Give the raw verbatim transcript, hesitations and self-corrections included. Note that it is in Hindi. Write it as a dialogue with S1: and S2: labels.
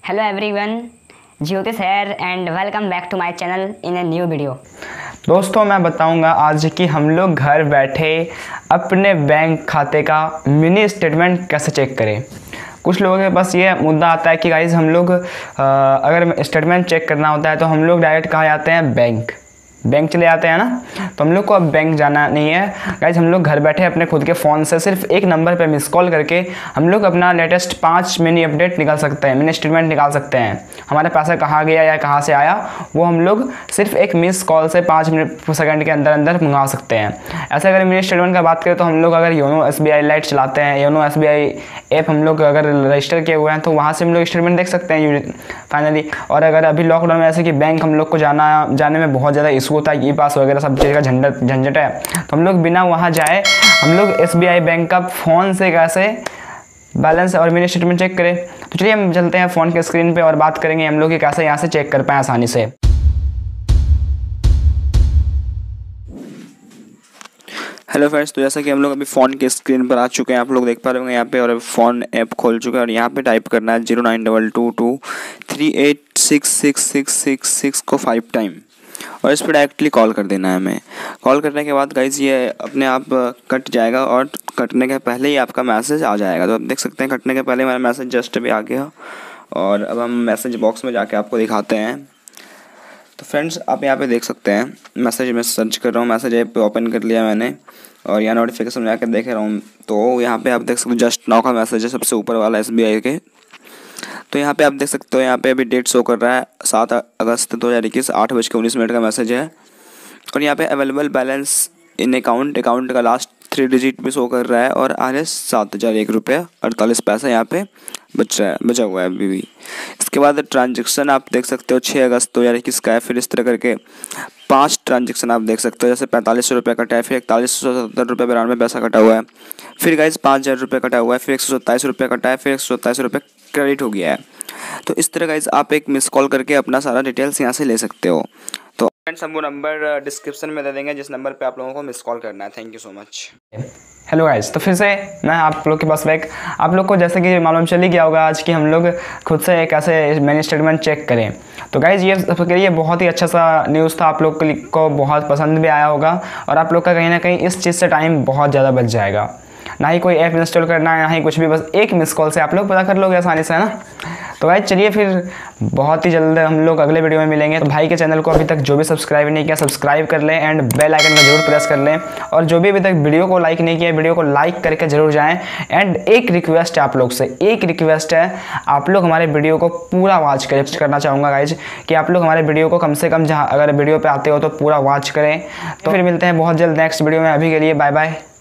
S1: Hello everyone, Jyotish here and welcome back to my channel in a new video.
S2: दोस्तों मैं बताऊंगा आज कि हम लोग घर बैठे अपने बैंक खाते का मिनी स्टेटमेंट कैसे चेक करें। कुछ लोगों के पास ये मुद्दा आता है कि गाइज हम लोग आ, अगर स्टेटमेंट चेक करना होता है तो हम लोग डायरेक्ट कहाँ जाते हैं, बैंक बैंक चले जाते हैं ना। तो हम लोग को अब बैंक जाना नहीं है गाइज, हम लोग घर बैठे अपने खुद के फ़ोन से सिर्फ एक नंबर पे मिस कॉल करके हम लोग अपना लेटेस्ट पाँच मिनी अपडेट निकाल सकते हैं, मिनी स्टेटमेंट निकाल सकते हैं। हमारा पैसा कहाँ गया या कहाँ से आया वो हम लोग सिर्फ एक मिस कॉल से पाँच मिनट सेकंड के अंदर अंदर मंगा सकते हैं। ऐसे अगर मिनी स्टेटमेंट का बात करें तो हम लोग अगर YONO S B I lite चलाते हैं, YONO S B I app हम लोग अगर रजिस्टर किए हुए हैं तो वहाँ से हम लोग स्टेटमेंट देख सकते हैं फाइनली। और अगर अभी लॉकडाउन में ऐसे कि बैंक हम लोग को जाना जाने में बहुत ज़्यादा इशू होता है, ई पास वगैरह सब चीज़ का झंझट झंझट है, तो हम लोग बिना वहाँ जाए हम लोग एस बी आई बैंक का फ़ोन से कैसे बैलेंस और मिनी स्टेटमेंट चेक करें। तो चलिए हम चलते हैं फ़ोन के स्क्रीन पे और बात करेंगे हम लोग कि कैसे यहाँ से चेक कर पाएँ आसानी से।
S3: हेलो फ्रेंड्स, तो जैसा कि हम लोग अभी फ़ोन के स्क्रीन पर आ चुके हैं, आप लोग देख पा रहे होंगे यहाँ पे, और फ़ोन ऐप खोल चुके हैं और यहाँ पे टाइप करना है zero nine double two two three eight six six six six six को फाइव टाइम, और इस पर डायरेक्टली कॉल कर देना है हमें। कॉल करने के बाद गाइज ये अपने आप कट जाएगा और कटने के पहले ही आपका मैसेज आ जाएगा। तो आप देख सकते हैं कटने के पहले मेरा मैसेज जस्ट अभी आ गया, और अब हम मैसेज बॉक्स में जाके आपको दिखाते हैं। तो फ्रेंड्स आप यहाँ पे देख सकते हैं मैसेज में सर्च कर रहा हूँ, मैसेज ऐप पे ओपन कर लिया मैंने और यहाँ नोटिफिकेशन में जाकर देख रहा हूँ। तो यहाँ पे आप देख सकते हो जस्ट नाउ का मैसेज है सबसे ऊपर वाला एस बी आई के। तो यहाँ पे आप देख सकते हो यहाँ पे अभी डेट शो कर रहा है सात अगस्त दो हज़ार इक्कीस आठ बज के उन्नीस मिनट का मैसेज है। और यहाँ पे available balance in account account का लास्ट थ्री डिजिट भी शो कर रहा है, और आर एस सात हज़ार एक रुपया अड़तालीस पैसा यहाँ पे बच रहा है बचा हुआ है अभी भी। इसके बाद ट्रांजेक्शन आप देख सकते हो छः अगस्त दो हज़ार इक्कीस का है, फिर इस तरह करके पांच ट्रांजेक्शन आप देख सकते हो, जैसे पैंतालीस सौ रुपये कटा है, फिर इकतालीस सौ सत्तर रुपये बिरानवे पैसा कटा हुआ है, फिर गाइज पाँच हज़ार रुपये कटा हुआ है, फिर एक सौ सत्ताईस रुपये कटा है, फिर एक सौ सत्ताईस रुपये क्रेडिट हो गया है। तो इस तरह गाइज आप एक मिस कॉल करके अपना सारा डिटेल्स यहाँ से ले सकते हो। तो फ्रेंड्स हम वो नंबर डिस्क्रिप्शन में दे देंगे जिस नंबर पे आप लोगों को मिस कॉल करना है। Thank you so much.
S2: Hello guys, तो फिर से मैं आप लोग के पास बैक आप लोग को जैसे कि मालूम चल ही गया होगा आज कि हम लोग खुद से एक ऐसे मिनी स्टेटमेंट चेक करें। तो गाइज ये सबके लिए बहुत ही अच्छा सा न्यूज़ था, आप लोग को बहुत पसंद भी आया होगा और आप लोग का कहीं ना कहीं इस चीज़ से टाइम बहुत ज़्यादा बच जाएगा। ना ही कोई ऐप इंस्टॉल करना है ना ही कुछ भी, बस एक मिस कॉल से आप लोग पता कर लोगे आसानी से, है ना। तो गाइज चलिए फिर बहुत ही जल्द हम लोग अगले वीडियो में मिलेंगे। तो भाई के चैनल को अभी तक जो भी सब्सक्राइब नहीं किया सब्सक्राइब कर लें एंड बेल आइकन का जरूर प्रेस कर लें, और जो भी अभी तक वीडियो को लाइक नहीं किया वीडियो को लाइक करके जरूर जाएं। एंड एक रिक्वेस्ट है आप लोग से, एक रिक्वेस्ट है आप लोग हमारे वीडियो को पूरा वॉच करें। करना चाहूँगा गाइज कि आप लोग हमारे वीडियो को कम से कम जहाँ अगर वीडियो पर आते हो तो पूरा वॉच करें। तो फिर मिलते हैं बहुत जल्द नेक्स्ट वीडियो में, अभी के लिए बाय बाय।